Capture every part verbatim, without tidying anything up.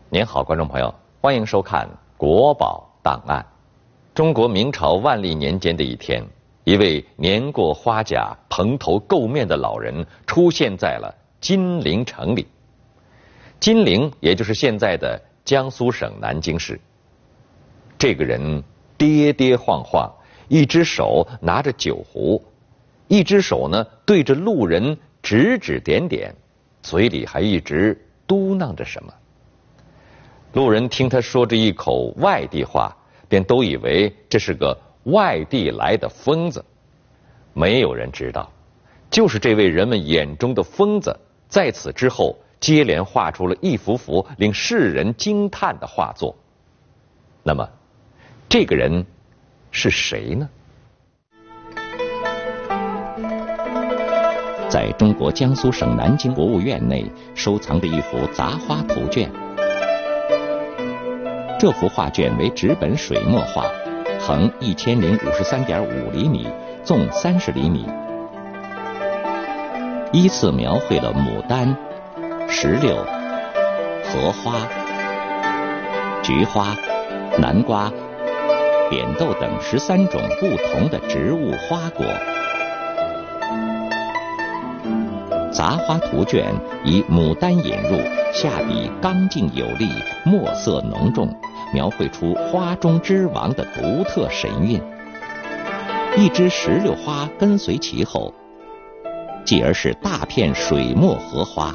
您好，观众朋友，欢迎收看《国宝档案》。中国明朝万历年间的一天，一位年过花甲、蓬头垢面的老人出现在了金陵城里。金陵也就是现在的江苏省南京市。这个人跌跌晃晃，一只手拿着酒壶，一只手呢对着路人指指点点，嘴里还一直嘟囔着什么。路人听他说着一口外地话，便都以为这是个外地来的疯子。没有人知道，就是这位人们眼中的疯子，在此之后接连画出了一幅幅令世人惊叹的画作。那么，这个人是谁呢？ 在中国江苏省南京博物院内收藏着一幅杂花图卷。这幅画卷为纸本水墨画，横一千零五十三点五厘米，纵三十厘米，依次描绘了牡丹、石榴、荷花、菊花、南瓜、扁豆等十三种不同的植物花果。杂花图卷以牡丹引入，下笔刚劲有力，墨色浓重，描绘出花中之王的独特神韵。一枝石榴花跟随其后，继而是大片水墨荷花，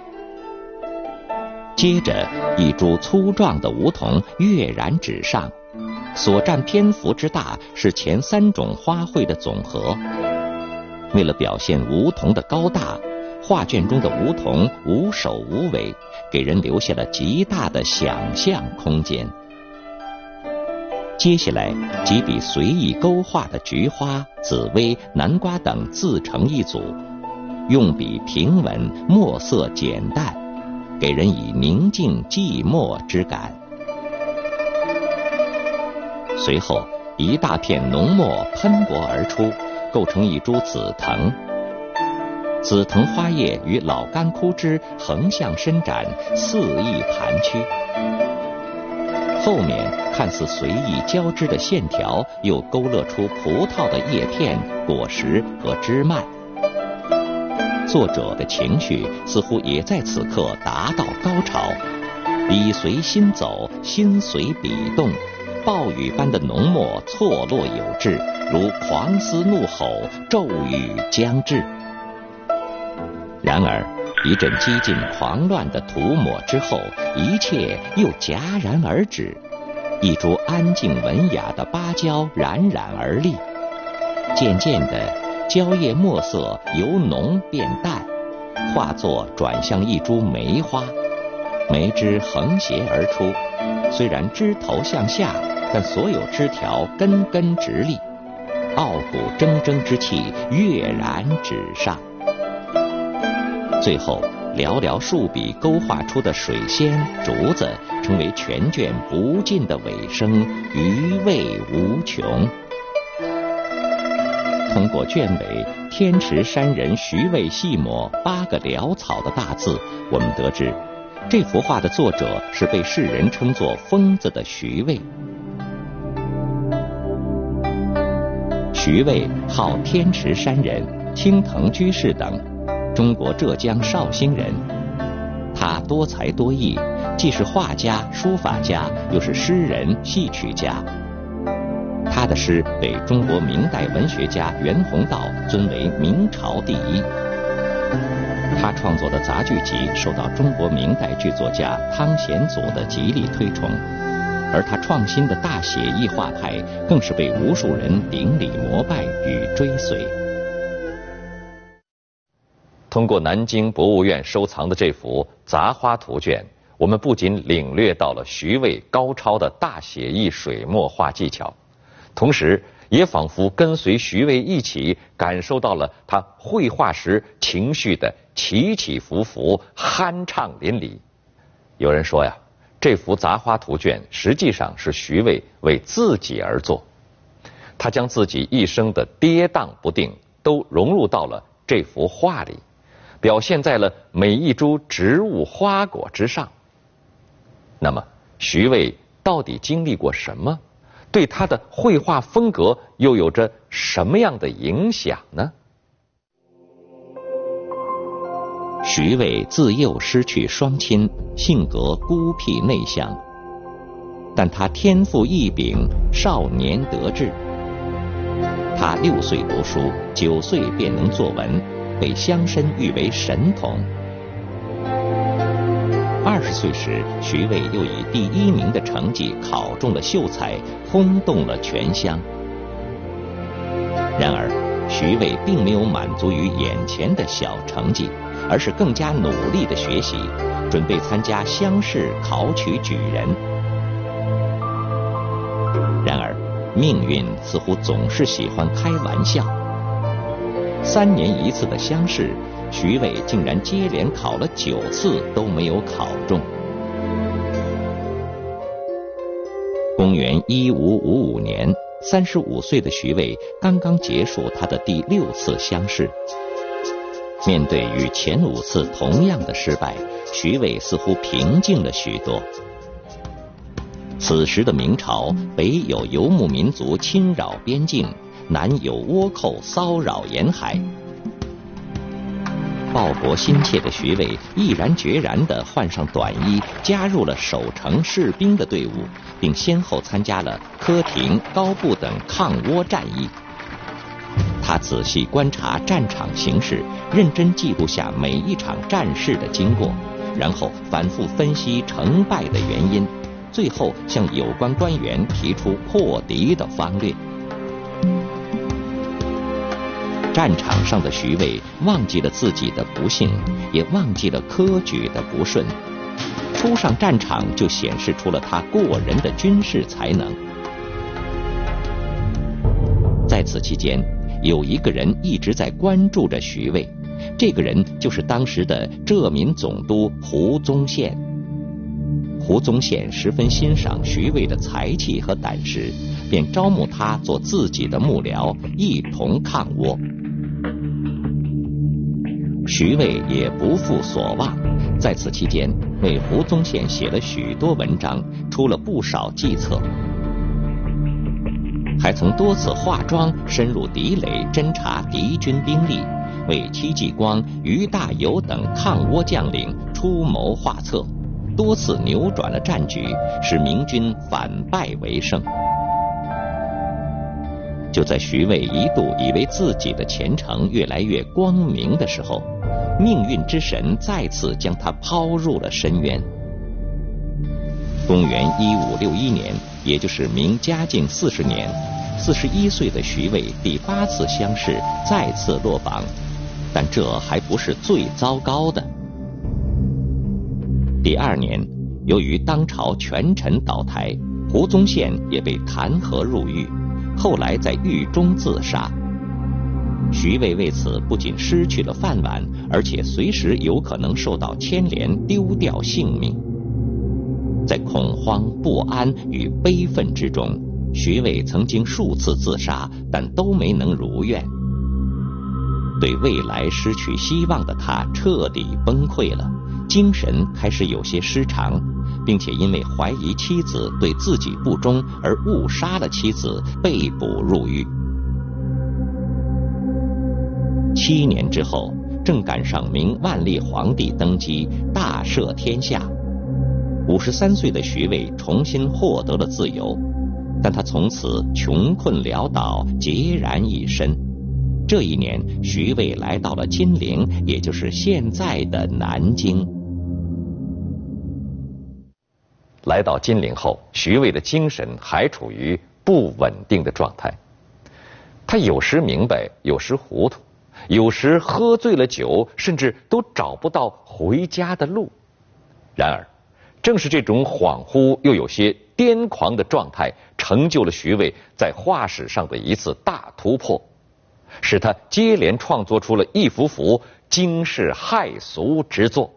接着一株粗壮的梧桐跃然纸上，所占篇幅之大是前三种花卉的总和。为了表现梧桐的高大，画卷中的梧桐无首无尾，给人留下了极大的想象空间。接下来几笔随意勾画的菊花、紫薇、南瓜等自成一组，用笔平稳，墨色简淡，给人以宁静寂寞之感。随后一大片浓墨喷薄而出，构成一株紫藤。紫藤花叶与老干枯枝横向伸展，肆意盘曲。后面看似随意交织的线条，又勾勒出葡萄的叶片、果实和枝蔓。作者的情绪似乎也在此刻达到高潮，笔随心走，心随笔动，暴雨般的浓墨错落有致，如狂嘶怒吼，骤雨将至。然而一阵激进狂乱的涂抹之后，一切又戛然而止，一株安静文雅的芭蕉冉冉而立。渐渐的，蕉叶墨色由浓变淡，画作转向一株梅花，梅枝横斜而出，虽然枝头向下，但所有枝条根根直立，傲骨铮铮之气跃然纸上。最后寥寥数笔勾画出的水仙、竹子，成为全卷不尽的尾声，余味无穷。通过卷尾天池山人徐渭细抹八个潦草的大字，我们得知这幅画的作者是被世人称作疯子的徐渭。徐渭号天池山人、青藤居士等，中国浙江绍兴人。他多才多艺，既是画家、书法家，又是诗人、戏曲家。他的诗被中国明代文学家袁宏道尊为明朝第一。他创作的杂剧集受到中国明代剧作家汤显祖的极力推崇，而他创新的大写意画派更是被无数人顶礼膜拜与追随。 通过南京博物院收藏的这幅杂花图卷，我们不仅领略到了徐渭高超的大写意水墨画技巧，同时也仿佛跟随徐渭一起感受到了他绘画时情绪的起起伏伏、酣畅淋漓。有人说呀，这幅杂花图卷实际上是徐渭为自己而作，他将自己一生的跌宕不定都融入到了这幅画里，表现在了每一株植物花果之上。 那么，徐渭到底经历过什么？对他的绘画风格又有着什么样的影响呢？ 徐渭自幼失去双亲，性格孤僻内向，但他天赋异禀，少年得志。他六岁读书，九岁便能作文，被乡绅誉为神童。二十岁时，徐渭又以第一名的成绩考中了秀才，轰动了全乡。然而，徐渭并没有满足于眼前的小成绩，而是更加努力地学习，准备参加乡试考取举人。然而，命运似乎总是喜欢开玩笑。三年一次的乡试，徐渭竟然接连考了九次都没有考中。公元一五五五年，三十五岁的徐渭刚刚结束他的第六次乡试。面对与前五次同样的失败，徐渭似乎平静了许多。此时的明朝，北有游牧民族侵扰边境，南有倭寇骚扰沿海。报国心切的徐渭毅然决然地换上短衣，加入了守城士兵的队伍，并先后参加了柯亭、高布等抗倭战役。他仔细观察战场形势，认真记录下每一场战事的经过，然后反复分析成败的原因，最后向有关官员提出破敌的方略。战场上的徐渭忘记了自己的不幸，也忘记了科举的不顺，初上战场就显示出了他过人的军事才能。在此期间，有一个人一直在关注着徐渭，这个人就是当时的浙闽总督胡宗宪。胡宗宪十分欣赏徐渭的才气和胆识，便招募他做自己的幕僚，一同抗倭。徐渭也不负所望，在此期间为胡宗宪写了许多文章，出了不少计策，还曾多次化妆深入敌垒，侦察敌军兵力，为戚继光、于大猷等抗倭将领出谋划策，多次扭转了战局，使明军反败为胜。就在徐渭一度以为自己的前程越来越光明的时候，命运之神再次将他抛入了深渊。公元一五六一年，也就是明嘉靖四十年，四十一岁的徐渭第八次乡试再次落榜，但这还不是最糟糕的。第二年，由于当朝权臣倒台，胡宗宪也被弹劾入狱，后来在狱中自杀。徐渭为此不仅失去了饭碗，而且随时有可能受到牵连，丢掉性命。在恐慌、不安与悲愤之中，徐渭曾经数次自杀，但都没能如愿。对未来失去希望的他彻底崩溃了，精神开始有些失常，并且因为怀疑妻子对自己不忠而误杀了妻子，被捕入狱。七年之后，正赶上明万历皇帝登基，大赦天下。五十三岁的徐渭重新获得了自由，但他从此穷困潦倒，孑然一身。这一年，徐渭来到了金陵，也就是现在的南京。 来到金陵后，徐渭的精神还处于不稳定的状态。他有时明白，有时糊涂，有时喝醉了酒，甚至都找不到回家的路。然而，正是这种恍惚又有些癫狂的状态，成就了徐渭在画史上的一次大突破，使他接连创作出了一幅幅惊世骇俗之作。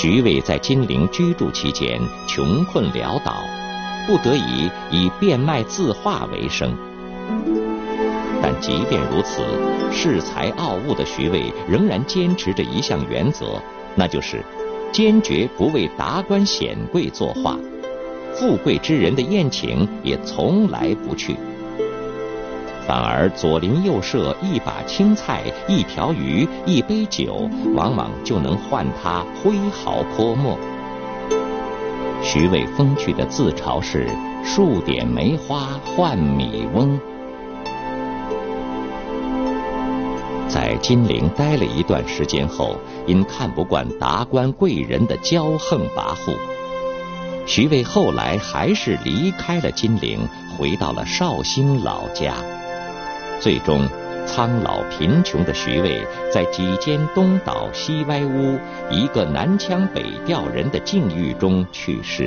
徐渭在金陵居住期间穷困潦倒，不得已以变卖字画为生。但即便如此，恃才傲物的徐渭仍然坚持着一项原则，那就是坚决不为达官显贵作画，富贵之人的宴请也从来不去。反而左邻右舍一把青菜、一条鱼、一杯酒，往往就能换他挥毫泼墨。徐渭风趣的自嘲是数点梅花换米翁。在金陵待了一段时间后，因看不惯达官贵人的骄横跋扈，徐渭后来还是离开了金陵，回到了绍兴老家。最终，苍老贫穷的徐渭在几间东倒西歪屋、一个南腔北调人的境遇中去世。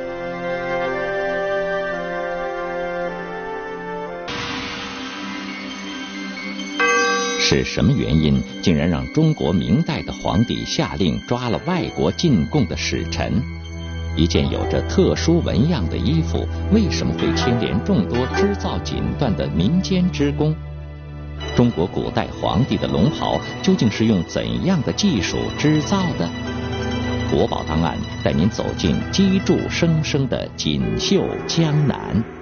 是什么原因竟然让中国明代的皇帝下令抓了外国进贡的使臣？一件有着特殊纹样的衣服，为什么会牵连众多织造锦缎的民间织工？中国古代皇帝的龙袍究竟是用怎样的技术织造的？国宝档案带您走进机杼生生的锦绣江南。